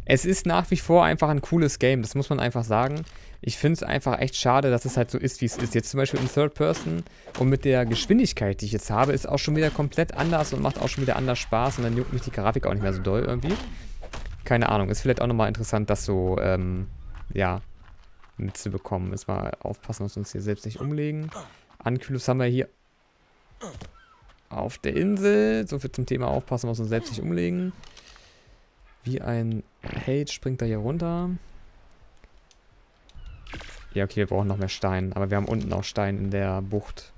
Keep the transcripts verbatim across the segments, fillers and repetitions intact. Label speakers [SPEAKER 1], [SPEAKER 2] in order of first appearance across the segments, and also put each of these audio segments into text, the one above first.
[SPEAKER 1] Es ist nach wie vor einfach ein cooles Game, das muss man einfach sagen. Ich finde es einfach echt schade, dass es halt so ist, wie es ist. Jetzt zum Beispiel in Third Person und mit der Geschwindigkeit, die ich jetzt habe, ist auch schon wieder komplett anders und macht auch schon wieder anders Spaß und dann juckt mich die Grafik auch nicht mehr so doll irgendwie. Keine Ahnung, ist vielleicht auch nochmal interessant, das so, ähm, ja, mitzubekommen. Müssen wir aufpassen, dass wir uns hier selbst nicht umlegen. Ankylos haben wir hier auf der Insel. So viel zum Thema aufpassen, dass wir uns selbst nicht umlegen. Wie ein Held springt er hier runter. Ja, okay, wir brauchen noch mehr Stein. Aber wir haben unten auch Stein in der Bucht.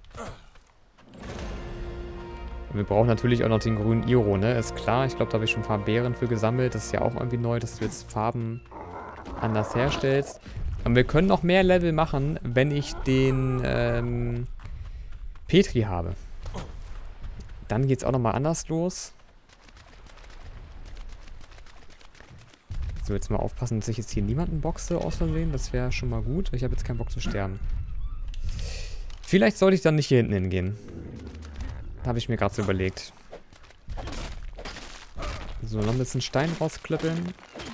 [SPEAKER 1] Und wir brauchen natürlich auch noch den grünen Iro, ne? Ist klar. Ich glaube, da habe ich schon ein paar Beeren für gesammelt. Das ist ja auch irgendwie neu, dass du jetzt Farben anders herstellst. Und wir können noch mehr Level machen, wenn ich den ähm, Petri habe. Dann geht es auch nochmal anders los. So, jetzt mal aufpassen, dass ich jetzt hier niemanden boxe aus Versehen. Das wäre schon mal gut. Ich habe jetzt keinen Bock zu sterben. Vielleicht sollte ich dann nicht hier hinten hingehen. Habe ich mir gerade so überlegt. So, noch ein bisschen Stein rausklöppeln.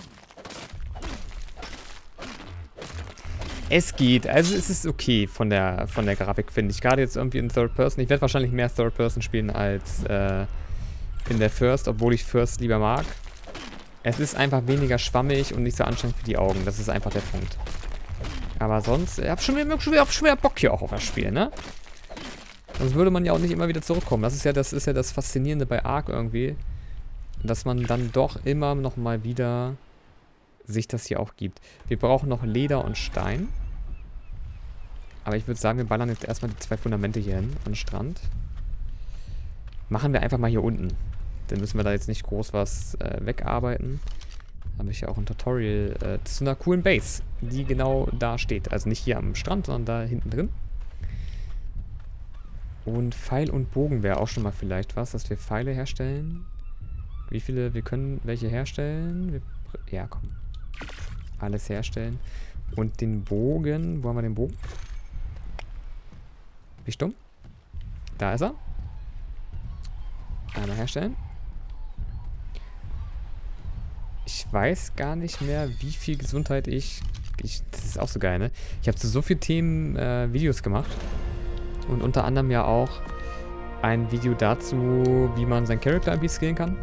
[SPEAKER 1] Es geht. Also es ist okay von der, von der Grafik, finde ich. Gerade jetzt irgendwie in Third Person. Ich werde wahrscheinlich mehr Third Person spielen als äh, in der First, obwohl ich First lieber mag. Es ist einfach weniger schwammig und nicht so anstrengend für die Augen. Das ist einfach der Punkt. Aber sonst, ich habe schon wieder, schon, wieder, schon wieder Bock hier auch auf das Spiel, ne? Sonst würde man ja auch nicht immer wieder zurückkommen. Das ist ja das, ist ja das Faszinierende bei Ark irgendwie. Dass man dann doch immer noch mal wieder sich das hier auch gibt. Wir brauchen noch Leder und Stein. Aber ich würde sagen, wir ballern jetzt erstmal die zwei Fundamente hier hin, an den Strand. Machen wir einfach mal hier unten. Dann müssen wir da jetzt nicht groß was äh, wegarbeiten. Habe ich ja auch ein Tutorial äh, zu einer coolen Base, die genau da steht. Also nicht hier am Strand, sondern da hinten drin. Und Pfeil und Bogen wäre auch schon mal vielleicht was, dass wir Pfeile herstellen. Wie viele, wir können welche herstellen? Wir, ja, komm. Alles herstellen. Und den Bogen, wo haben wir den Bogen? Wie stumm? Da ist er. Einmal herstellen. Ich weiß gar nicht mehr, wie viel Gesundheit ich... ich das ist auch so geil, ne? Ich habe zu so vielen Themen äh, Videos gemacht. Und unter anderem ja auch ein Video dazu, wie man seinen Charakter irgendwie skillen kann.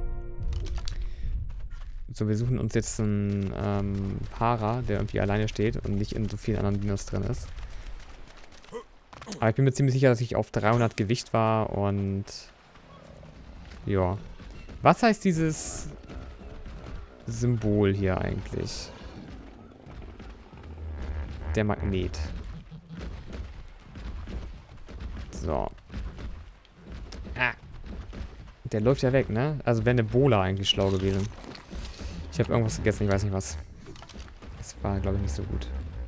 [SPEAKER 1] So, wir suchen uns jetzt einen ähm, Para, der irgendwie alleine steht und nicht in so vielen anderen Dinos drin ist. Aber ich bin mir ziemlich sicher, dass ich auf dreihundert Gewicht war und... Ja. Was heißt dieses Symbol hier eigentlich? Der Magnet. So. Ah. Der läuft ja weg, ne? Also wäre eine Bola eigentlich schlau gewesen. Ich habe irgendwas gegessen, ich weiß nicht was. Das war, glaube ich, nicht so gut.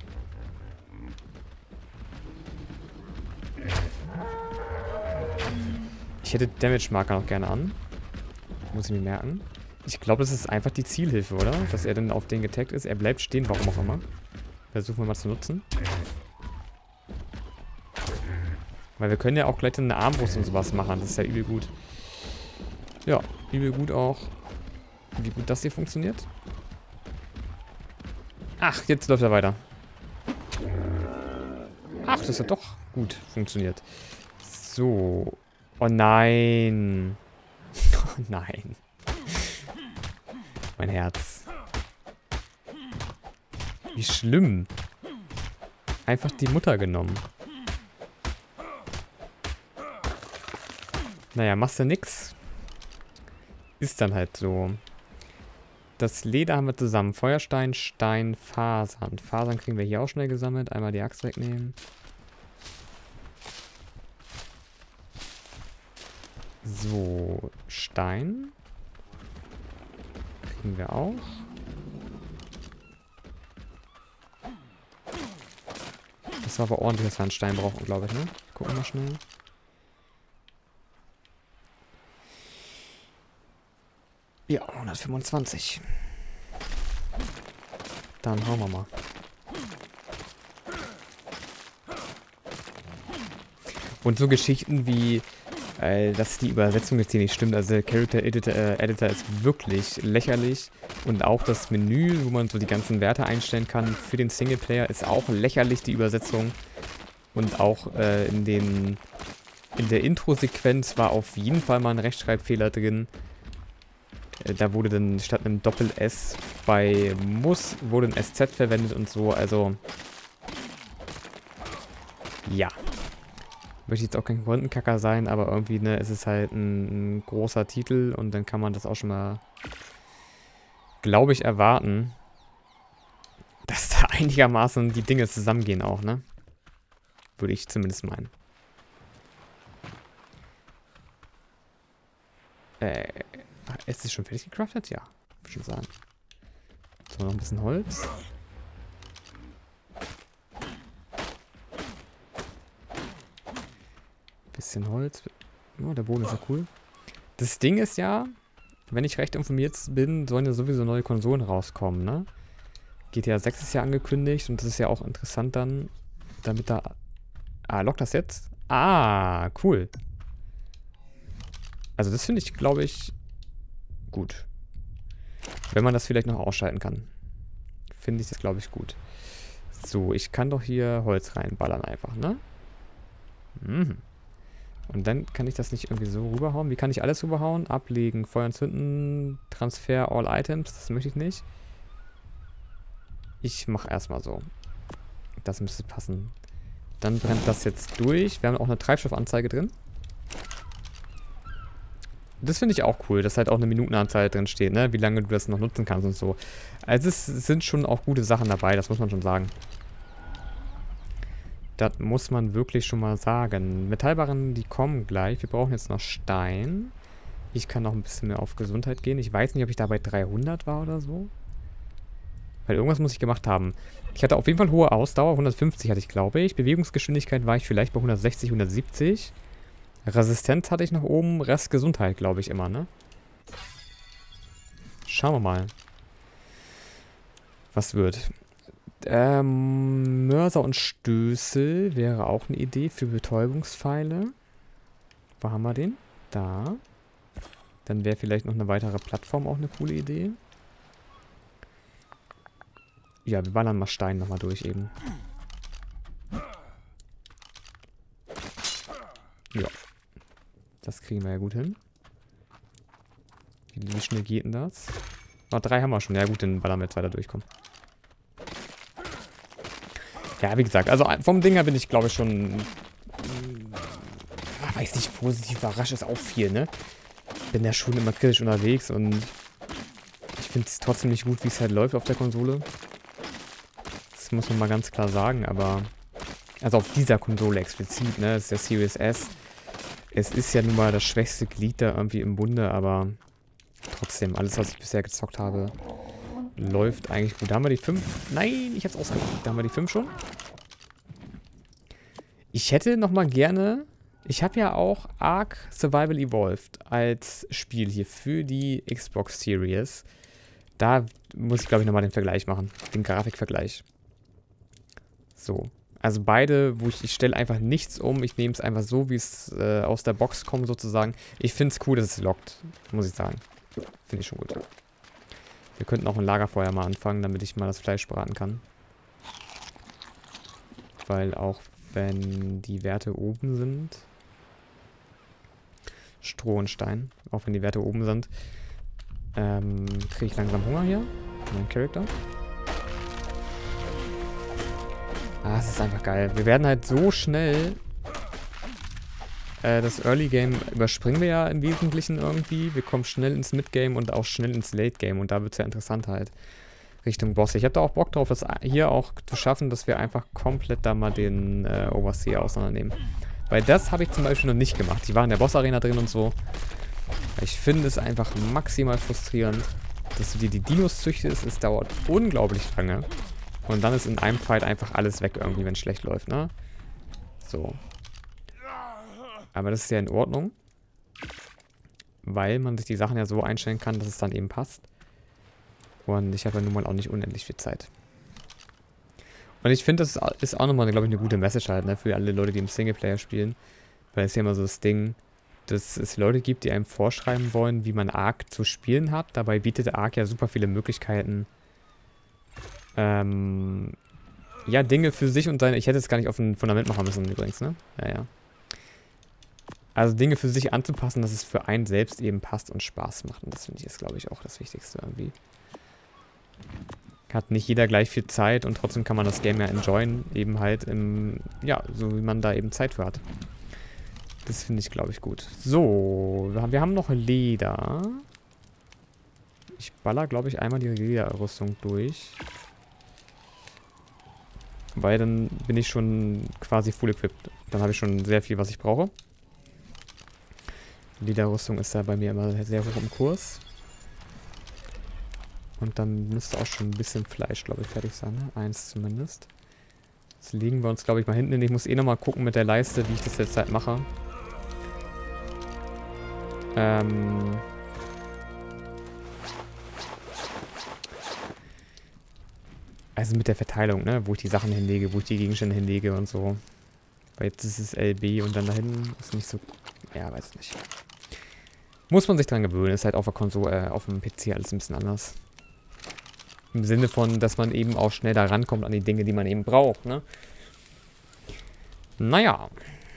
[SPEAKER 1] Ich hätte Damage-Marker noch gerne an. Muss ich mir merken. Ich glaube, das ist einfach die Zielhilfe, oder? Dass er dann auf den getaggt ist. Er bleibt stehen, warum auch immer. Versuchen wir mal zu nutzen. Weil wir können ja auch gleich eine Armbrust und sowas machen. Das ist ja übel gut. Ja, übel gut auch. Wie gut das hier funktioniert. Ach, jetzt läuft er weiter. Ach, das hat doch gut funktioniert. So. Oh nein. Oh nein. Mein Herz. Wie schlimm. Einfach die Mutter genommen. Naja, machst du nix. Ist dann halt so. Das Leder haben wir zusammen. Feuerstein, Stein, Fasern. Fasern kriegen wir hier auch schnell gesammelt. Einmal die Axt wegnehmen. So, Stein. Kriegen wir auch. Das war aber ordentlich, dass wir einen Stein brauchen, glaube ich, ne? Gucken wir mal schnell. Ja, hundertfünfundzwanzig. Dann hauen wir mal. Und so Geschichten wie Äh, dass die Übersetzung jetzt hier nicht stimmt. Also der Character Editor, äh, Editor ist wirklich lächerlich. Und auch das Menü, wo man so die ganzen Werte einstellen kann für den Singleplayer, ist auch lächerlich, die Übersetzung. Und auch äh, in den in der Intro-Sequenz war auf jeden Fall mal ein Rechtschreibfehler drin. Äh, da wurde dann statt einem Doppel-S bei muss wurde ein S Z verwendet und so. Also ja. Möchte jetzt auch kein Kontenkacker sein, aber irgendwie, ne, es ist halt ein, ein großer Titel und dann kann man das auch schon mal, glaube ich, erwarten, dass da einigermaßen die Dinge zusammengehen auch, ne? Würde ich zumindest meinen. Äh, ist es schon fertig gecraftet? Ja, würde ich schon sagen. So, noch ein bisschen Holz. Bisschen Holz. Oh, der Boden ist ja cool. Das Ding ist ja, wenn ich recht informiert bin, sollen ja sowieso neue Konsolen rauskommen, ne? G T A sechs ist ja angekündigt und das ist ja auch interessant dann, damit da... Ah, lockt das jetzt? Ah, cool. Also das finde ich, glaube ich, gut. Wenn man das vielleicht noch ausschalten kann. Finde ich das, glaube ich, gut. So, ich kann doch hier Holz reinballern einfach, ne? Mhm. Und dann kann ich das nicht irgendwie so rüberhauen. Wie kann ich alles rüberhauen? Ablegen, Feuer entzünden, Transfer all Items. Das möchte ich nicht. Ich mache erstmal so. Das müsste passen. Dann brennt das jetzt durch. Wir haben auch eine Treibstoffanzeige drin. Das finde ich auch cool, dass halt auch eine Minutenanzahl drin steht, ne? Wie lange du das noch nutzen kannst und so. Also es sind schon auch gute Sachen dabei, das muss man schon sagen. Das muss man wirklich schon mal sagen. Metallbarren, die kommen gleich. Wir brauchen jetzt noch Stein. Ich kann noch ein bisschen mehr auf Gesundheit gehen. Ich weiß nicht, ob ich da bei dreihundert war oder so. Weil irgendwas muss ich gemacht haben. Ich hatte auf jeden Fall hohe Ausdauer. hundertfünfzig hatte ich, glaube ich. Bewegungsgeschwindigkeit war ich vielleicht bei hundertsechzig, hundertsiebzig. Resistenz hatte ich noch oben. Rest Gesundheit, glaube ich, immer, ne? Schauen wir mal. Was wird? Ähm, Mörser und Stößel wäre auch eine Idee für Betäubungspfeile. Wo haben wir den? Da. Dann wäre vielleicht noch eine weitere Plattform auch eine coole Idee. Ja, wir ballern mal Stein nochmal durch eben. Ja. Das kriegen wir ja gut hin. Wie, wie schnell geht denn das? Ah, drei haben wir schon. Ja gut, dann ballern wir jetzt weiter durchkommen. Ja, wie gesagt, also vom Ding her bin ich, glaube ich, schon, ach, weiß nicht, positiv überrascht ist auch viel, ne? Bin ja schon immer kritisch unterwegs und ich finde es trotzdem nicht gut, wie es halt läuft auf der Konsole. Das muss man mal ganz klar sagen, aber, also auf dieser Konsole explizit, ne? Das ist der Series S. Es ist ja nun mal das schwächste Glied da irgendwie im Bunde, aber trotzdem, alles, was ich bisher gezockt habe, läuft eigentlich gut. Da haben wir die fünf. Nein, ich hab's ausgemacht. Da haben wir die fünf schon. Ich hätte nochmal gerne... Ich habe ja auch Ark Survival Evolved als Spiel hier für die Xbox Series. Da muss ich, glaube ich, nochmal den Vergleich machen. Den Grafikvergleich. So. Also beide, wo ich... Ich stelle einfach nichts um. Ich nehme es einfach so, wie es äh, aus der Box kommt, sozusagen. Ich finde es cool, dass es lockt. Muss ich sagen. Finde ich schon gut. Wir könnten auch ein Lagerfeuer mal anfangen, damit ich mal das Fleisch braten kann. Weil auch wenn die Werte oben sind... Stroh und Stein. Auch wenn die Werte oben sind. Ähm, kriege ich langsam Hunger hier? Mein Charakter. Ah, es ist einfach geil. Wir werden halt so schnell... Äh, das Early Game überspringen wir ja im Wesentlichen irgendwie. Wir kommen schnell ins Mid Game und auch schnell ins Late Game. Und da wird es ja interessant halt. Richtung Boss. Ich habe da auch Bock drauf, das hier auch zu schaffen, dass wir einfach komplett da mal den äh, Overseer auseinandernehmen. Weil das habe ich zum Beispiel noch nicht gemacht. Ich war in der Boss-Arena drin und so. Ich finde es einfach maximal frustrierend, dass du dir die Dinos züchtest. Es dauert unglaublich lange. Und dann ist in einem Fight einfach alles weg irgendwie, wenn es schlecht läuft, ne? So. Aber das ist ja in Ordnung. Weil man sich die Sachen ja so einstellen kann, dass es dann eben passt. Und ich habe ja nun mal auch nicht unendlich viel Zeit. Und ich finde, das ist auch nochmal, glaube ich, eine gute Message halt, ne? Für alle Leute, die im Singleplayer spielen. Weil es ist ja immer so das Ding, dass es Leute gibt, die einem vorschreiben wollen, wie man Ark zu spielen hat. Dabei bietet Ark ja super viele Möglichkeiten, ähm, ja, Dinge für sich und seine... Ich hätte es gar nicht auf ein Fundament machen müssen übrigens, ne? Ja, ja. Also Dinge für sich anzupassen, dass es für einen selbst eben passt und Spaß macht. Und das finde ich ist, glaube ich, auch das Wichtigste irgendwie. Hat nicht jeder gleich viel Zeit und trotzdem kann man das Game ja enjoyen, eben halt im, ja, so wie man da eben Zeit für hat. Das finde ich, glaube ich, gut. So, wir haben, wir haben noch Leder. Ich baller, glaube ich, einmal die Lederrüstung durch. Weil dann bin ich schon quasi full equipped. Dann habe ich schon sehr viel, was ich brauche. Lederrüstung ist da bei mir immer sehr hoch im Kurs. Und dann müsste auch schon ein bisschen Fleisch, glaube ich, fertig sein. Ne? Eins zumindest. Jetzt legen wir uns, glaube ich, mal hinten hin. Ich muss eh nochmal gucken mit der Leiste, wie ich das jetzt halt mache. Ähm... Also mit der Verteilung, ne? Wo ich die Sachen hinlege, wo ich die Gegenstände hinlege und so. Weil jetzt ist es L B und dann da hinten ist nicht so... Ja, weiß nicht. Muss man sich dran gewöhnen. Ist halt auf der Konsole, äh, auf dem P C alles ein bisschen anders. Im Sinne von, dass man eben auch schnell da rankommt an die Dinge, die man eben braucht, ne? Naja.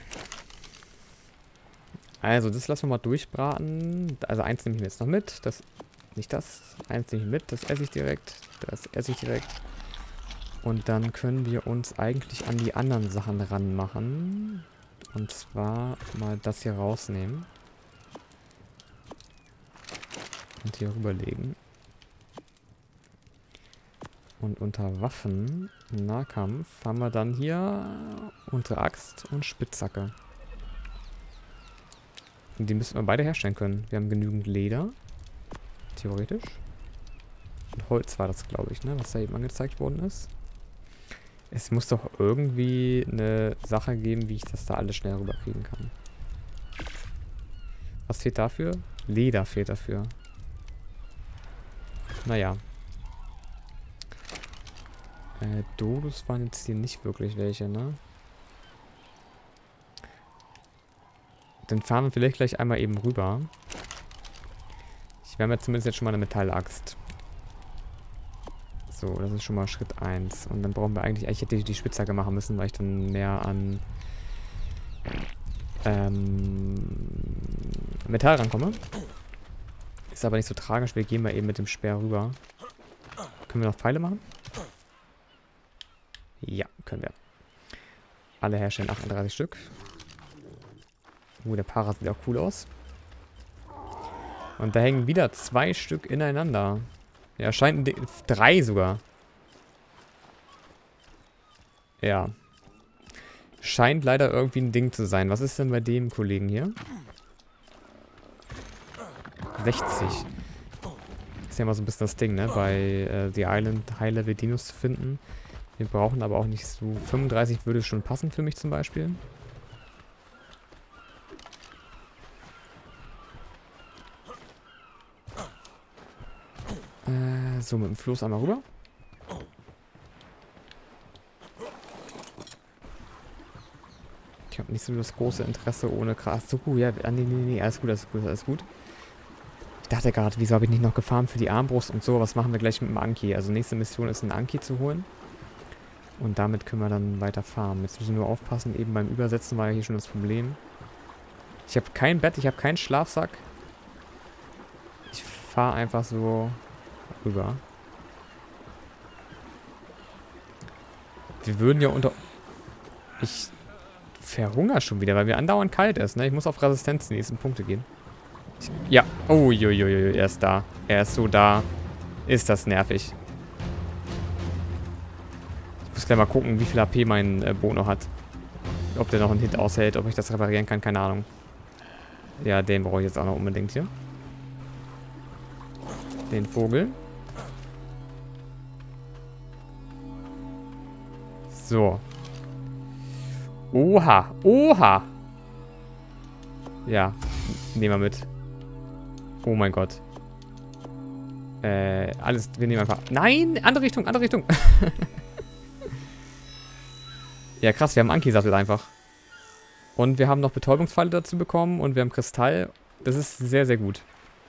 [SPEAKER 1] Also, das lassen wir mal durchbraten. Also, eins nehme ich mir jetzt noch mit. Das, nicht das. Eins nehme ich mit. Das esse ich direkt. Das esse ich direkt. Und dann können wir uns eigentlich an die anderen Sachen ranmachen. Und zwar mal das hier rausnehmen. Und hier rüberlegen. Und unter Waffen, Nahkampf, haben wir dann hier unsere Axt und Spitzhacke. Und die müssen wir beide herstellen können. Wir haben genügend Leder. Theoretisch. Und Holz war das, glaube ich, ne? Was da eben angezeigt worden ist. Es muss doch irgendwie eine Sache geben, wie ich das da alles schnell rüberkriegen kann. Was fehlt dafür? Leder fehlt dafür. Naja. Äh, Dodos waren jetzt hier nicht wirklich welche, ne? Dann fahren wir vielleicht gleich einmal eben rüber. Ich werde mir zumindest jetzt schon mal eine Metallaxt. So, das ist schon mal Schritt eins. Und dann brauchen wir eigentlich... Ich hätte die Spitzhacke machen müssen, weil ich dann näher an ähm, Metall rankomme. Ist aber nicht so tragisch. Wir gehen mal eben mit dem Speer rüber. Können wir noch Pfeile machen? Ja, können wir. Alle herstellen achtunddreißig Stück. Uh, der Para sieht auch cool aus. Und da hängen wieder zwei Stück ineinander. Ja, scheint ein Ding. Drei sogar. Ja. Scheint leider irgendwie ein Ding zu sein. Was ist denn bei dem Kollegen hier? sechzig. Ist ja mal so ein bisschen das Ding, ne? Bei äh, The Island High-Level Dinos zu finden. Wir brauchen aber auch nicht so... fünfunddreißig würde schon passen für mich zum Beispiel. Äh, so, mit dem Floß einmal rüber. Ich habe nicht so das große Interesse ohne Gras. So gut, ja, nee, nee, nee, alles gut, alles gut, alles gut. Ich dachte gerade, wieso habe ich nicht noch gefarmt für die Armbrust und so? Was machen wir gleich mit dem Anki? Also nächste Mission ist ein Anki zu holen. Und damit können wir dann weiter farmen. Jetzt müssen wir nur aufpassen, eben beim Übersetzen war ja hier schon das Problem. Ich habe kein Bett, ich habe keinen Schlafsack. Ich fahre einfach so rüber. Wir würden ja unter... Ich verhungere schon wieder, weil mir andauernd kalt ist, ne? Ich muss auf Resistenz die nächsten Punkte gehen. Ich, ja. Oh, jo, jo, jo, er ist da. Er ist so da. Ist das nervig. Ich muss gleich mal gucken, wie viel H P mein äh, Boot noch hat. Ob der noch einen Hit aushält, ob ich das reparieren kann, keine Ahnung. Ja, den brauche ich jetzt auch noch unbedingt hier. Den Vogel. So. Oha. Oha. Ja. Nehmen wir mit. Oh mein Gott. Äh, alles. Wir nehmen einfach... Nein! Andere Richtung, andere Richtung. Ja, krass. Wir haben Anki-Sattel einfach. Und wir haben noch Betäubungspfeile dazu bekommen und wir haben Kristall. Das ist sehr, sehr gut.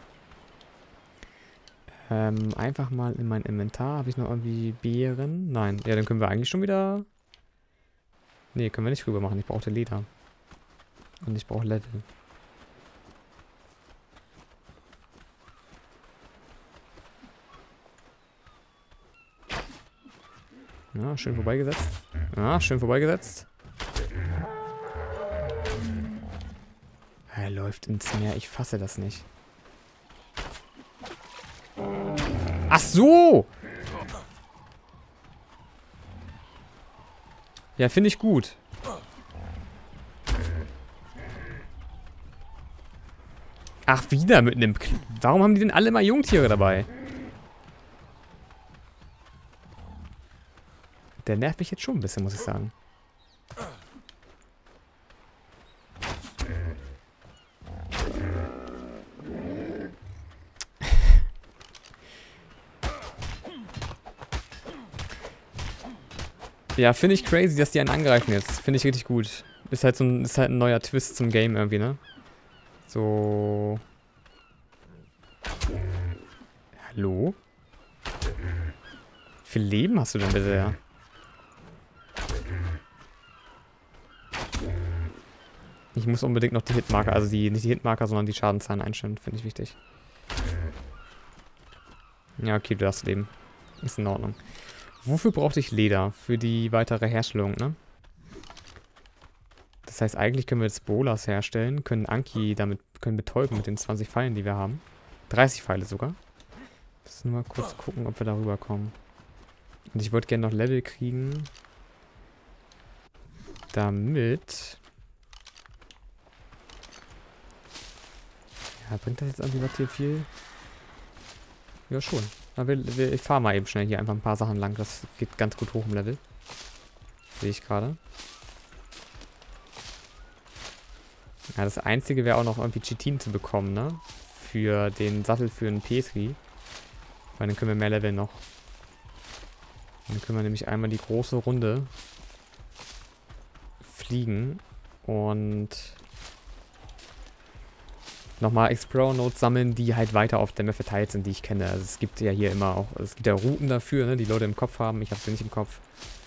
[SPEAKER 1] Ähm, einfach mal in mein Inventar. Habe ich noch irgendwie Beeren? Nein. Ja, dann können wir eigentlich schon wieder... Nee, können wir nicht rüber machen. Ich brauche Leder. Und ich brauche Level. Ja, schön vorbeigesetzt. Ja, schön vorbeigesetzt. Er läuft ins Meer. Ich fasse das nicht. Ach so! Ja, finde ich gut. Ach, wieder mit einem... K Warum haben die denn alle mal Jungtiere dabei? Der nervt mich jetzt schon ein bisschen, muss ich sagen. Ja, finde ich crazy, dass die einen angreifen jetzt. Finde ich richtig gut. Ist halt so ein, ist halt ein neuer Twist zum Game irgendwie, ne? So. Hallo? Wie viel Leben hast du denn bitte, ja? Ich muss unbedingt noch die Hitmarker, also die, nicht die Hitmarker, sondern die Schadenszahlen einstellen, finde ich wichtig. Ja, okay, du hast Leben. Ist in Ordnung. Wofür brauchte ich Leder? Für die weitere Herstellung, ne? Das heißt, eigentlich können wir jetzt Bolas herstellen, können Anki damit, können betäuben mit den zwanzig Pfeilen, die wir haben. dreißig Pfeile sogar. Müssen wir mal kurz gucken, ob wir da rüberkommen. Und ich wollte gerne noch Level kriegen. Damit... Ja, bringt das jetzt irgendwie was hier viel? Ja, schon. Aber wir, wir, ich fahre mal eben schnell hier einfach ein paar Sachen lang. Das geht ganz gut hoch im Level. Sehe ich gerade. Ja, das Einzige wäre auch noch irgendwie Chitin zu bekommen, ne? Für den Sattel für einen Petri. Weil dann können wir mehr Level noch. Dann können wir nämlich einmal die große Runde fliegen und nochmal Explore-Notes sammeln, die halt weiter auf der Map verteilt sind, die ich kenne. Also es gibt ja hier immer auch, es gibt ja Routen dafür, ne, die Leute im Kopf haben. Ich habe sie nicht im Kopf.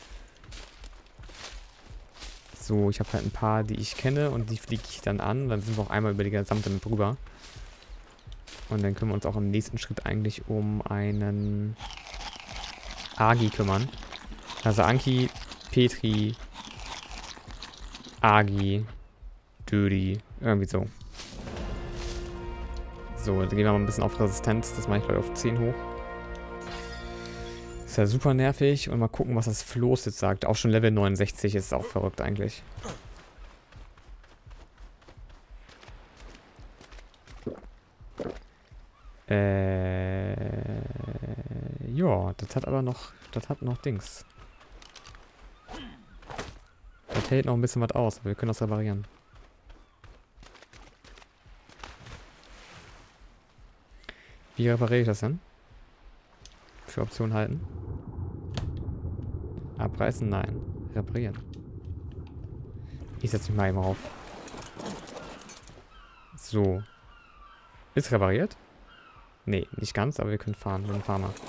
[SPEAKER 1] So, ich habe halt ein paar, die ich kenne und die fliege ich dann an. Dann sind wir auch einmal über die gesamte Map rüber. Und dann können wir uns auch im nächsten Schritt eigentlich um einen Agi kümmern. Also Anki, Petri, Agi, Dödi, irgendwie so. So, dann gehen wir mal ein bisschen auf Resistenz. Das mache ich gleich auf zehn hoch. Ist ja super nervig. Und mal gucken, was das Floß jetzt sagt. Auch schon Level neunundsechzig ist auch verrückt eigentlich. Äh, ja, das hat aber noch, das hat noch Dings. Das hält noch ein bisschen was aus, aber wir können das reparieren. Wie repariere ich das denn? Für Option halten. Abreißen? Nein. Reparieren. Ich setze mich mal eben auf. So. Ist repariert? Nee, nicht ganz, aber wir können fahren. Dann fahren wir.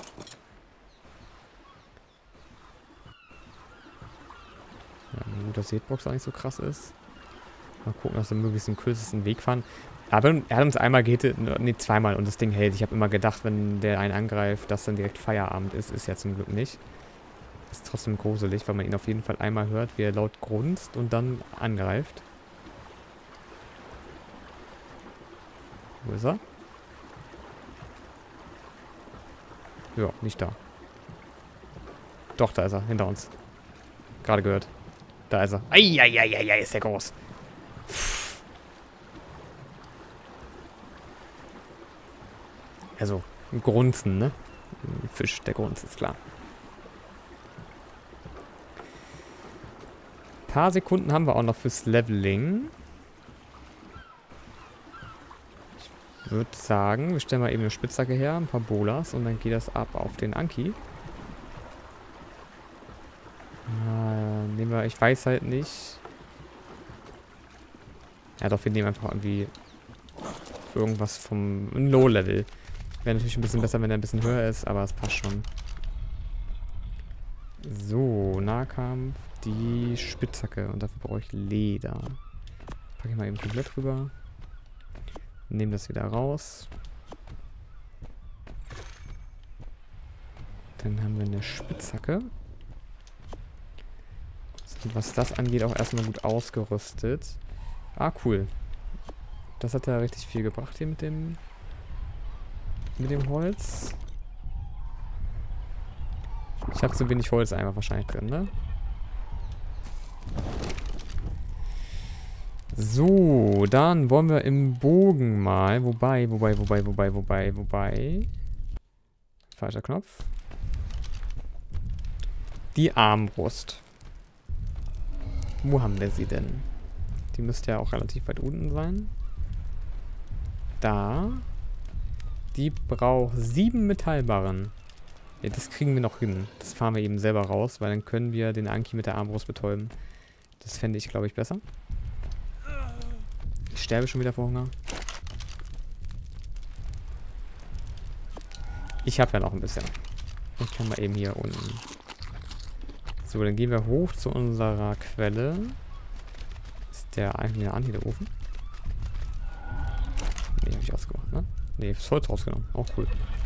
[SPEAKER 1] Ja, gut, dass die Hitbox auch nicht so krass ist. Mal gucken, dass wir möglichst den kürzesten Weg fahren. Aber er hat uns einmal gehittet, nee, zweimal und das Ding hält. Ich habe immer gedacht, wenn der einen angreift, dass dann direkt Feierabend ist. Ist ja zum Glück nicht. Ist trotzdem gruselig, weil man ihn auf jeden Fall einmal hört, wie er laut grunzt und dann angreift. Wo ist er? Ja, nicht da. Doch, da ist er, hinter uns. Gerade gehört. Da ist er. Eieieiei, ist der groß. Also, ein Grunzen, ne? Ein Fisch, der Grunz, ist klar. Ein paar Sekunden haben wir auch noch fürs Leveling. Ich würde sagen, wir stellen mal eben eine Spitzhacke her, ein paar Bolas und dann geht das ab auf den Anki. Äh, nehmen wir, ich weiß halt nicht. Ja doch, wir nehmen einfach irgendwie irgendwas vom Low-Level. Wäre natürlich ein bisschen besser, wenn er ein bisschen höher ist, aber es passt schon. So, Nahkampf, die Spitzhacke. Und dafür brauche ich Leder. Packe ich mal eben komplett rüber. Nehme das wieder raus. Dann haben wir eine Spitzhacke. Und was das angeht, auch erstmal gut ausgerüstet. Ah, cool. Das hat ja richtig viel gebracht hier mit dem mit dem Holz. Ich habe zu wenig Holz einfach wahrscheinlich drin, ne? So, dann wollen wir im Bogen mal. Wobei, wobei, wobei, wobei, wobei, wobei. Falscher Knopf. Die Armbrust. Wo haben wir sie denn? Die müsste ja auch relativ weit unten sein. Da. Die braucht sieben Metallbarren. Ja, das kriegen wir noch hin. Das fahren wir eben selber raus, weil dann können wir den Anki mit der Armbrust betäuben. Das fände ich, glaube ich, besser. Ich sterbe schon wieder vor Hunger. Ich habe ja noch ein bisschen. Ich kann mal eben hier unten. So, dann gehen wir hoch zu unserer Quelle. Ist der eigentlich wieder an hier, der Ofen? Ne, habe ich ausgemacht, ne? Ne, das Holz rausgenommen. Auch cool.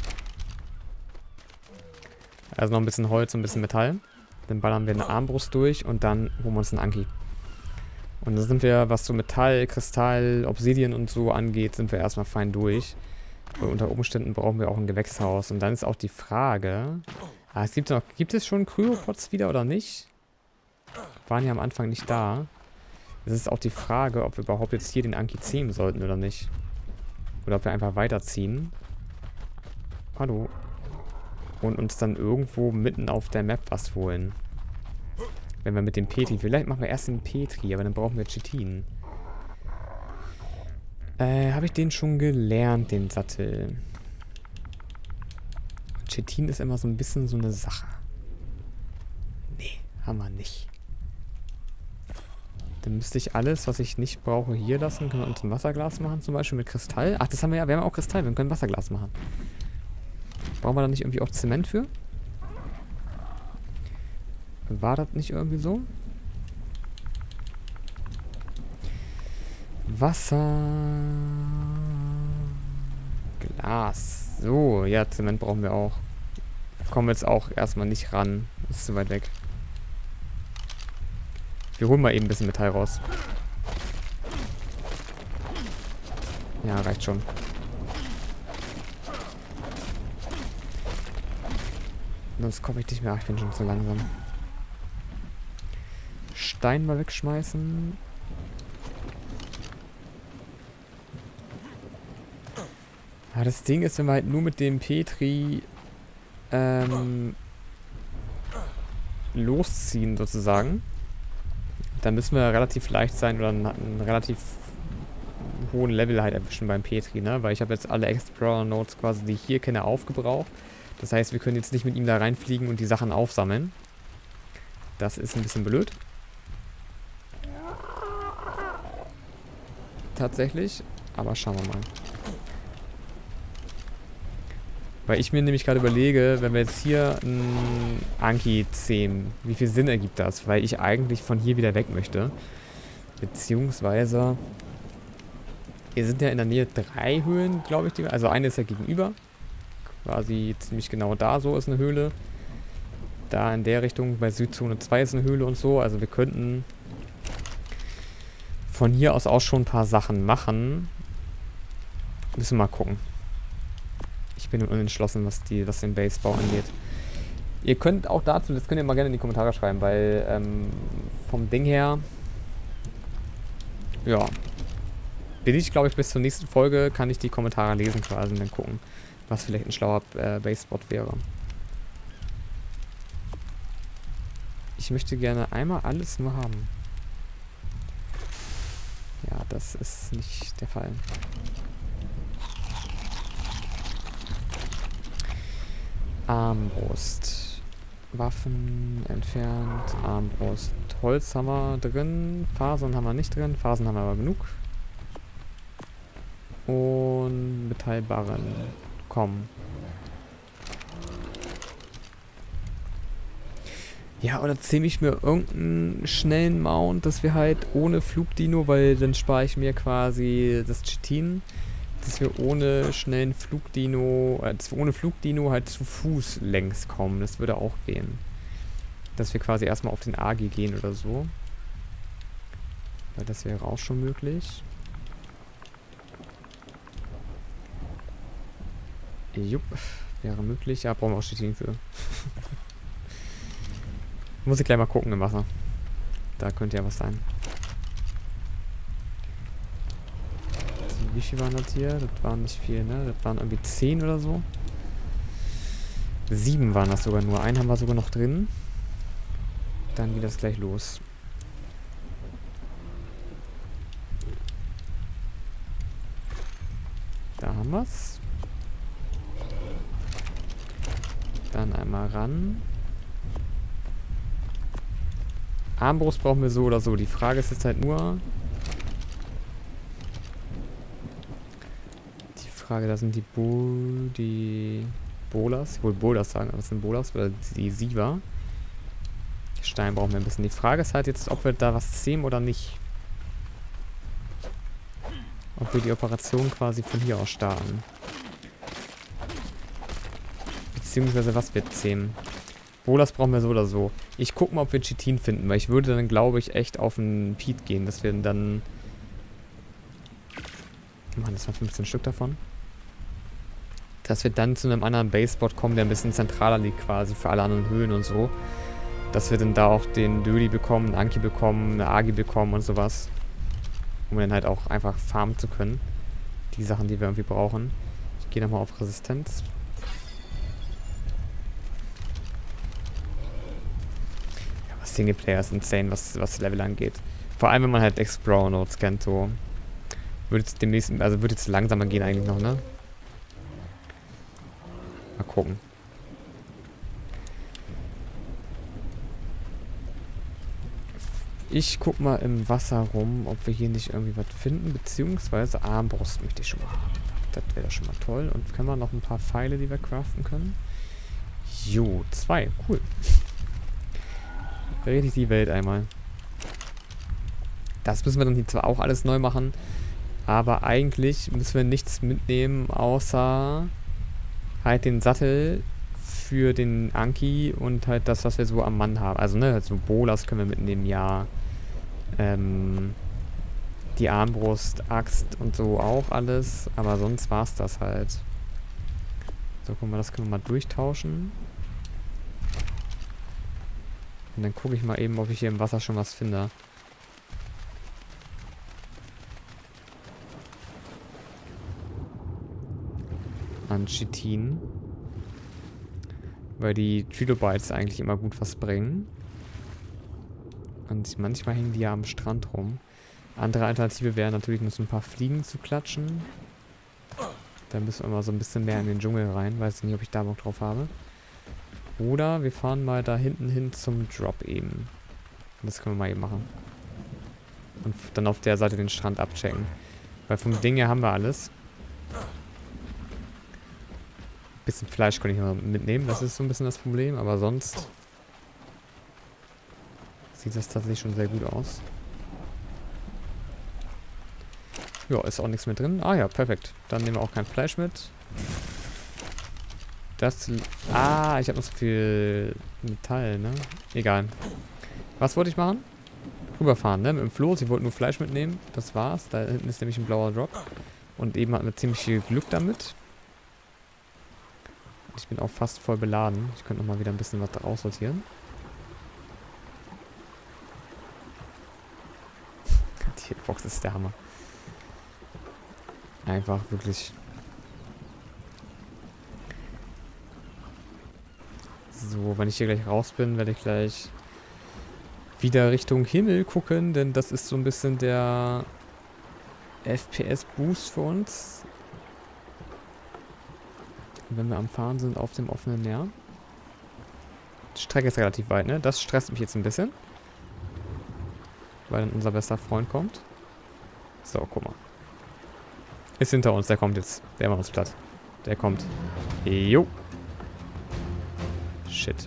[SPEAKER 1] Also noch ein bisschen Holz und ein bisschen Metall. Dann ballern wir eine Armbrust durch und dann holen wir uns einen Anki. Und dann sind wir, was so Metall, Kristall, Obsidian und so angeht, sind wir erstmal fein durch. Weil unter Umständen brauchen wir auch ein Gewächshaus. Und dann ist auch die Frage... Ah, es gibt noch... Gibt es schon Kryopods wieder oder nicht? Waren ja am Anfang nicht da. Es ist auch die Frage, ob wir überhaupt jetzt hier den Anki zähmen sollten oder nicht. Oder ob wir einfach weiterziehen. Hallo. Und uns dann irgendwo mitten auf der Map was holen. Wenn wir mit dem Petri... Vielleicht machen wir erst den Petri, aber dann brauchen wir Chitin. Äh, habe ich den schon gelernt, den Sattel? Chitin ist immer so ein bisschen so eine Sache. Nee, haben wir nicht. Dann müsste ich alles, was ich nicht brauche, hier lassen. Können wir uns ein Wasserglas machen, zum Beispiel mit Kristall. Ach, das haben wir ja. Wir haben auch Kristall. Wir können Wasserglas machen. Brauchen wir da nicht irgendwie auch Zement für? War das nicht irgendwie so? Wasser. Glas. So, ja, Zement brauchen wir auch. Kommen wir jetzt auch erstmal nicht ran. Ist zu weit weg. Wir holen mal eben ein bisschen Metall raus. Ja, reicht schon. Sonst komme ich nicht mehr. Ach, ich bin schon zu langsam. Stein mal wegschmeißen. Ja, das Ding ist, wenn wir halt nur mit dem Petri ähm, losziehen sozusagen, dann müssen wir relativ leicht sein oder einen, einen relativ hohen Level halt erwischen beim Petri, ne? Weil ich habe jetzt alle Explorer-Nodes quasi, die ich hier kenne, aufgebraucht. Das heißt, wir können jetzt nicht mit ihm da reinfliegen und die Sachen aufsammeln. Das ist ein bisschen blöd. Tatsächlich. Aber schauen wir mal. Weil ich mir nämlich gerade überlege, wenn wir jetzt hier ein Anki zähmen, wie viel Sinn ergibt das? Weil ich eigentlich von hier wieder weg möchte. Beziehungsweise, hier sind ja in der Nähe drei Höhlen, glaube ich. Die, also eine ist ja gegenüber. Quasi ziemlich genau da so ist eine Höhle. Da in der Richtung, bei Südzone zwei ist eine Höhle und so. Also wir könnten von hier aus auch schon ein paar Sachen machen. Müssen wir mal gucken. Ich bin nun unentschlossen, was, die, was den Basebau angeht. Ihr könnt auch dazu, das könnt ihr mal gerne in die Kommentare schreiben, weil ähm, vom Ding her, ja, bin ich, glaube ich, bis zur nächsten Folge, kann ich die Kommentare lesen quasi und dann gucken, was vielleicht ein schlauer äh, Basespot wäre. Ich möchte gerne einmal alles nur haben. Ja, das ist nicht der Fall. Armbrust. Waffen entfernt. Armbrust. Holz haben wir drin. Fasern haben wir nicht drin. Fasern haben wir aber genug. Und Metallbarren. Komm. Ja, oder zähle ich mir irgendeinen schnellen Mount, dass wir halt ohne Flugdino, weil dann spare ich mir quasi das Chitin, dass wir ohne schnellen Flugdino, äh, dass wir ohne Flugdino halt zu Fuß längs kommen. Das würde auch gehen. Dass wir quasi erstmal auf den A G gehen oder so. Weil das wäre auch schon möglich. Jupp, wäre möglich. Ja, brauchen wir auch Chitin für. Muss ich gleich mal gucken im Wasser. Da könnte ja was sein. Also, wie viel waren das hier? Das waren nicht viel, ne? Das waren irgendwie zehn oder so. Sieben waren das sogar nur. Einen haben wir sogar noch drin. Dann geht das gleich los. Da haben wir's. Dann einmal ran. Armbrust brauchen wir so oder so. Die Frage ist jetzt halt nur... Die Frage, da sind die Bo... die... Bolas. Ich wollte Bolas sagen, aber das sind Bolas oder die Siva. Stein brauchen wir ein bisschen. Die Frage ist halt jetzt, ob wir da was zähmen oder nicht. Ob wir die Operation quasi von hier aus starten. Beziehungsweise was wir zähmen. Bolas brauchen wir so oder so. Ich gucke mal, ob wir Chitin finden, weil ich würde dann, glaube ich, echt auf einen Pete gehen, dass wir dann... Mann, das waren fünfzehn Stück davon. Dass wir dann zu einem anderen Base-Spot kommen, der ein bisschen zentraler liegt quasi für alle anderen Höhen und so. Dass wir dann da auch den Döli bekommen, einen Anki bekommen, eine Agi bekommen und sowas. Um dann halt auch einfach farmen zu können. Die Sachen, die wir irgendwie brauchen. Ich gehe nochmal auf Resistenz. Singleplayer ist insane, was, was Level angeht. Vor allem, wenn man halt Explorer Notes kennt, so. Wird jetzt demnächst, also wird jetzt langsamer gehen eigentlich noch, ne? Mal gucken. Ich guck mal im Wasser rum, ob wir hier nicht irgendwie was finden, beziehungsweise Armbrust möchte ich schon mal haben. Das wäre schon mal toll. Und können wir noch ein paar Pfeile, die wir craften können? Jo, zwei, cool. Richtig die Welt einmal. Das müssen wir dann hier zwar auch alles neu machen, aber eigentlich müssen wir nichts mitnehmen, außer halt den Sattel für den Anki und halt das, was wir so am Mann haben. Also, ne, halt so Bolas können wir mitnehmen, ja. Ähm, die Armbrust, Axt und so auch alles, aber sonst war's das halt. So, guck mal, das können wir mal durchtauschen. Und dann gucke ich mal eben, ob ich hier im Wasser schon was finde. An Chitin. Weil die Trilobites eigentlich immer gut was bringen. Und manchmal hängen die ja am Strand rum. Andere Alternative wäre natürlich noch so ein paar Fliegen zu klatschen. Da müssen wir mal so ein bisschen mehr in den Dschungel rein. Weiß nicht, ob ich da Bock drauf habe. Oder wir fahren mal da hinten hin zum Drop eben. Das können wir mal eben machen. Und dann auf der Seite den Strand abchecken. Weil vom Ding her haben wir alles. Bisschen Fleisch kann ich noch mitnehmen. Das ist so ein bisschen das Problem. Aber sonst sieht das tatsächlich schon sehr gut aus. Ja, ist auch nichts mehr drin. Ah ja, perfekt. Dann nehmen wir auch kein Fleisch mit. Das... Ah, ich habe noch so viel Metall, ne? Egal. Was wollte ich machen? Rüberfahren, ne? Mit dem Floß. Ich wollte nur Fleisch mitnehmen. Das war's. Da hinten ist nämlich ein blauer Drop. Und eben hatten wir ziemlich viel Glück damit. Ich bin auch fast voll beladen. Ich könnte noch mal wieder ein bisschen was da raussortieren. Die Hitbox ist der Hammer. Einfach wirklich... So, wenn ich hier gleich raus bin, werde ich gleich wieder Richtung Himmel gucken, denn das ist so ein bisschen der F P S-Boost für uns. Wenn wir am Fahren sind auf dem offenen Meer. Die Strecke ist relativ weit, ne? Das stresst mich jetzt ein bisschen. Weil dann unser bester Freund kommt. So, guck mal. Ist hinter uns, der kommt jetzt. Der macht uns platt. Der kommt. Jo. Shit.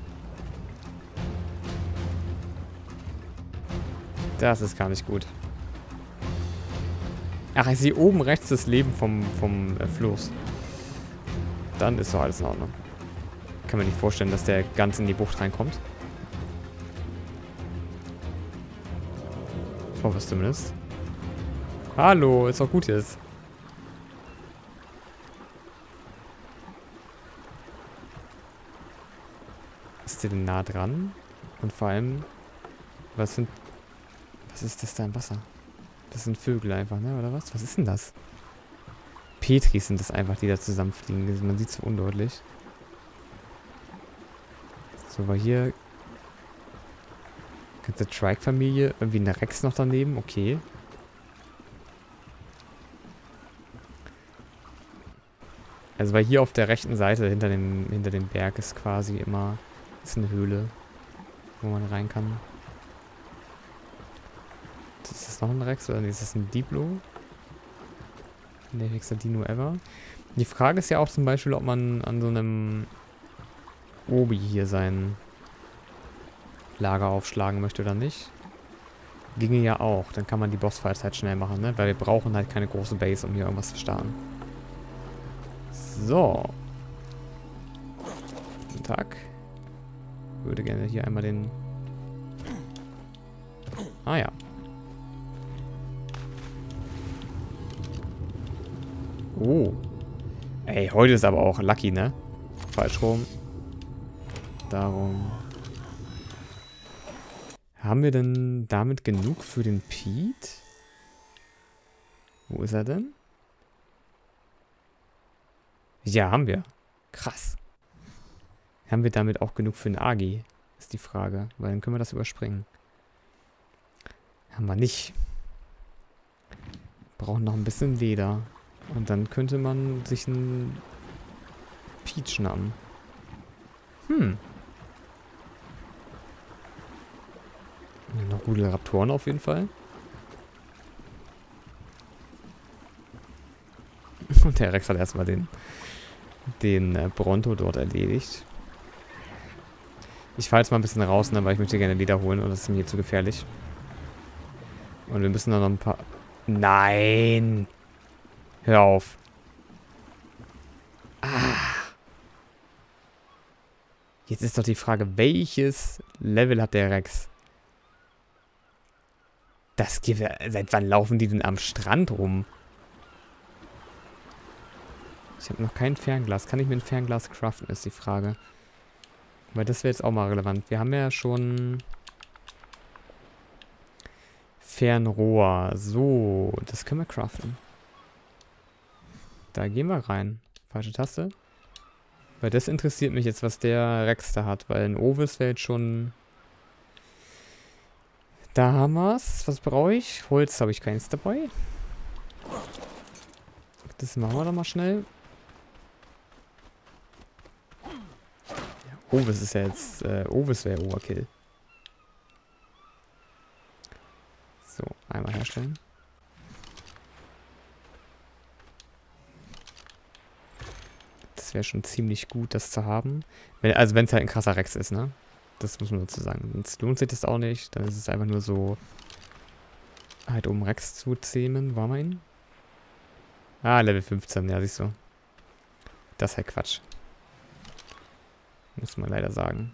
[SPEAKER 1] Das ist gar nicht gut. Ach, ich sehe oben rechts das Leben vom, vom äh, Floß. Dann ist doch alles in Ordnung. Kann man nicht vorstellen, dass der ganz in die Bucht reinkommt. Ich hoffe es zumindest. Hallo, ist doch gut jetzt. Ist der denn nah dran? Und vor allem, was sind... Was ist das da im Wasser? Das sind Vögel einfach, ne? Oder was? Was ist denn das? Petris sind das einfach, die da zusammenfliegen. Man sieht es so undeutlich. So, weil hier... Ganze Trike-Familie. Irgendwie eine Rex noch daneben. Okay. Also, weil hier auf der rechten Seite hinter dem, hinter dem Berg ist quasi immer... Ist eine Höhle, wo man rein kann. Ist das noch ein Rex oder ist das ein Diplo? Der höchste Dino ever. Die Frage ist ja auch zum Beispiel, ob man an so einem Obi hier sein Lager aufschlagen möchte oder nicht. Ginge ja auch. Dann kann man die Bossfights halt schnell machen, ne? Weil wir brauchen halt keine große Base, um hier irgendwas zu starten. So. Guten Tag. Ich würde gerne hier einmal den... Ah ja. Oh. Ey, heute ist aber auch lucky, ne? Falsch rum. Darum. Haben wir denn damit genug für den Pete? Wo ist er denn? Ja, haben wir. Krass. Haben wir damit auch genug für den Agi? Ist die Frage. Weil dann können wir das überspringen. Haben wir nicht. Brauchen noch ein bisschen Leder. Und dann könnte man sich einen Pete schnappen. Hm. Noch gute Raptoren auf jeden Fall. Und der Rex hat erstmal den, den äh, Bronto dort erledigt. Ich fahre jetzt mal ein bisschen raus, ne, weil ich möchte gerne Leder holen und das ist mir hier zu gefährlich. Und wir müssen dann noch ein paar... Nein! Hör auf. Ah. Jetzt ist doch die Frage, welches Level hat der Rex? Das gibt, seit wann laufen die denn am Strand rum? Ich habe noch kein Fernglas. Kann ich mir ein Fernglas craften, ist die Frage. Weil das wäre jetzt auch mal relevant. Wir haben ja schon Fernrohr. So, das können wir craften. Da gehen wir rein. Falsche Taste. Weil das interessiert mich jetzt, was der Rex da hat. Weil ein Ovis wäre jetzt schon... Da haben wir es. Was brauche ich? Holz habe ich keins dabei. Das machen wir doch mal schnell. Ovis ist ja jetzt... Äh, Ovis wäre Overkill. So, einmal herstellen. Das wäre schon ziemlich gut, das zu haben. Wenn, also wenn es halt ein krasser Rex ist, ne? Das muss man dazu sagen. Sonst lohnt sich das auch nicht. Dann ist es einfach nur so... Halt um Rex zu zähmen. War wir ihn? Ah, Level fünfzehn. Ja, siehst du. Das ist halt Quatsch. Muss man leider sagen.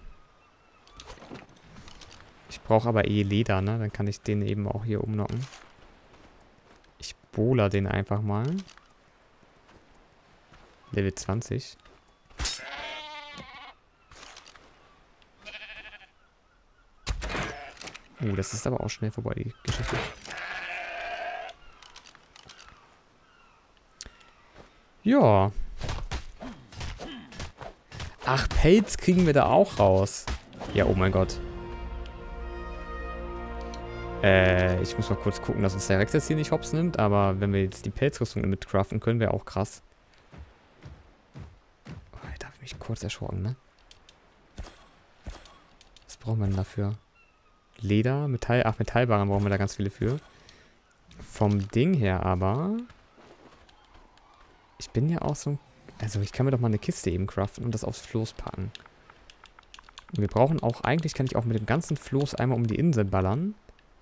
[SPEAKER 1] Ich brauche aber eh Leder, ne? Dann kann ich den eben auch hier umnocken. Ich bohler den einfach mal. Level zwanzig. Oh, das ist aber auch schnell vorbei, die Geschichte. Ja. Ach, Pelz kriegen wir da auch raus. Ja, oh mein Gott. Äh, ich muss mal kurz gucken, dass uns der Rex jetzt hier nicht hops nimmt. Aber wenn wir jetzt die Pelzrüstung mit craften können, wäre auch krass. Oh, da habe ich mich kurz erschrocken, ne? Was brauchen wir denn dafür? Leder, Metall, ach, Metallbarren brauchen wir da ganz viele für. Vom Ding her aber... bin ja auch so... Also ich kann mir doch mal eine Kiste eben craften und das aufs Floß packen. Und wir brauchen auch... Eigentlich kann ich auch mit dem ganzen Floß einmal um die Insel ballern.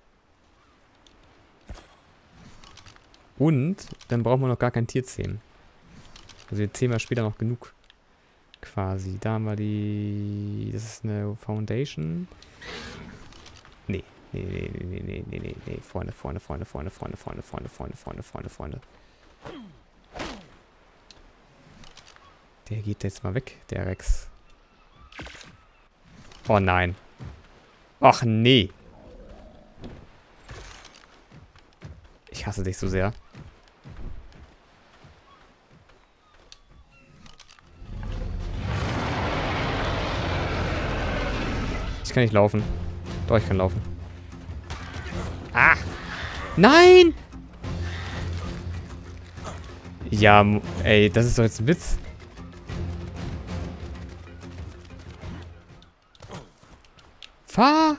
[SPEAKER 1] Und dann brauchen wir noch gar kein Tier zähmen. Also wir zähmen ja später noch genug. Quasi. Da haben wir die... Das ist eine Foundation. Nee. Nee, nee, nee, nee, nee, nee, nee. Freunde, Freunde, Freunde, Freunde, Freunde, Freunde, Freunde, Freunde, Freunde, Freunde, Freunde. Der geht jetzt mal weg, der Rex. Oh nein. Ach nee. Ich hasse dich so sehr. Ich kann nicht laufen. Doch, ich kann laufen. Ah! Nein! Ja, ey, das ist doch jetzt ein Witz. Fahr!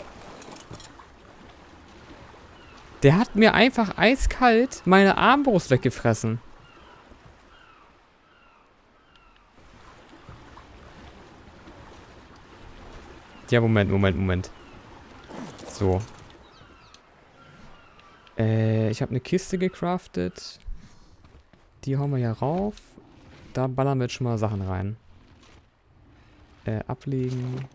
[SPEAKER 1] Der hat mir einfach eiskalt meine Armbrust weggefressen. Ja, Moment, Moment, Moment. So. Äh, ich habe eine Kiste gecraftet. Die hauen wir ja rauf. Da ballern wir jetzt schon mal Sachen rein. Äh, ablegen.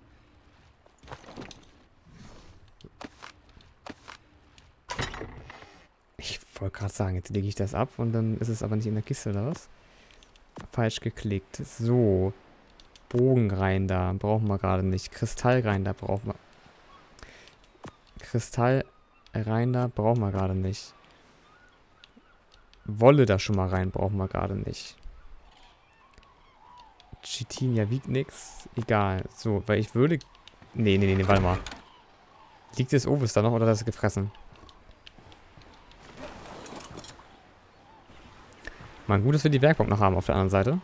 [SPEAKER 1] Ich wollte gerade sagen, jetzt lege ich das ab und dann ist es aber nicht in der Kiste oder was? Falsch geklickt. So. Bogen rein da. Brauchen wir gerade nicht. Kristall rein da brauchen wir. Kristall rein da brauchen wir gerade nicht. Wolle da schon mal rein brauchen wir gerade nicht. Chitinia wiegt nix. Egal. So, weil ich würde... Nee, nee, nee, nee, warte mal. Liegt das Ovis da noch oder das ist gefressen? Mal gut, dass wir die Werkbank noch haben auf der anderen Seite.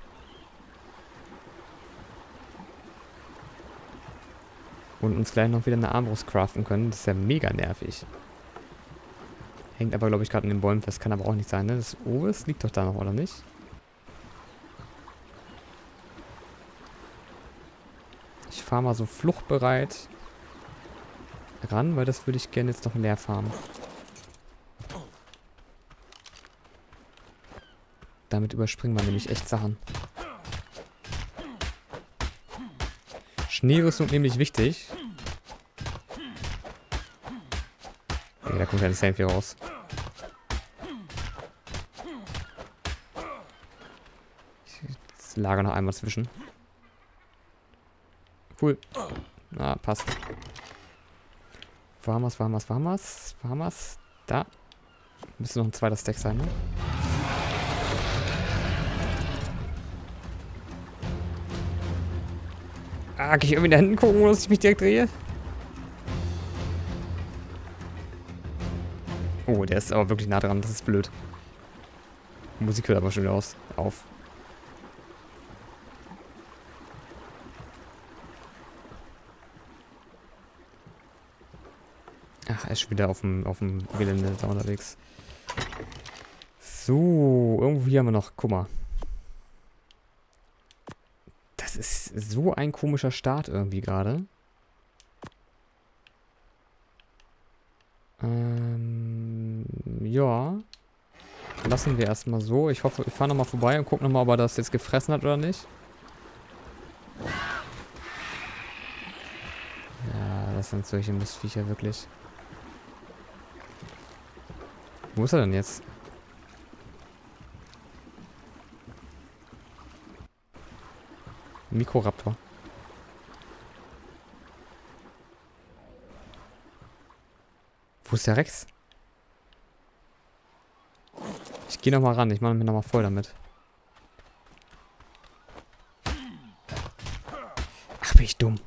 [SPEAKER 1] Und uns gleich noch wieder eine Armbrust craften können. Das ist ja mega nervig. Hängt aber, glaube ich, gerade in den Bäumen fest. Kann aber auch nicht sein, ne? Das Ovis liegt doch da noch, oder nicht? Ich fahre mal so fluchtbereit ran, weil das würde ich gerne jetzt noch leer farmen. Damit überspringen wir nämlich echt Sachen. Schneerüstung nämlich wichtig. Okay, da kommt ja ein Selfie raus. Ich lager noch einmal zwischen. Cool. Ah, passt. Wo haben wir's, wo haben wir's, wo haben wir's? Wo haben wir's? Da. Müsste noch ein zweiter Stack sein, ne? Ah, kann ich irgendwie da hinten gucken, dass ich mich direkt drehe? Oh, der ist aber wirklich nah dran. Das ist blöd. Die Musik hört aber schon wieder aus. Auf. Ach, er ist schon wieder auf dem, auf dem Gelände da unterwegs. So, irgendwo hier haben wir noch. Guck mal. Das ist so ein komischer Start irgendwie gerade. Ähm, ja. Lassen wir erstmal so. Ich hoffe, ich fahre nochmal vorbei und gucke nochmal, ob er das jetzt gefressen hat oder nicht. Ja, das sind solche Mistviecher wirklich. Wo ist er denn jetzt? Mikroraptor. Wo ist der Rex? Ich gehe nochmal ran. Ich mache mich nochmal voll damit. Ach, bin ich dumm.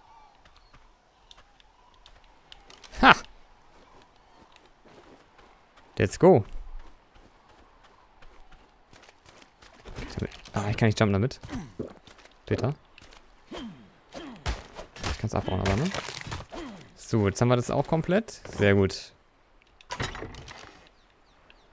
[SPEAKER 1] Ha! Let's go. Ah, ich kann nicht jumpen damit. Bitte. Ich kann es abbauen, aber ne? So, jetzt haben wir das auch komplett. Sehr gut.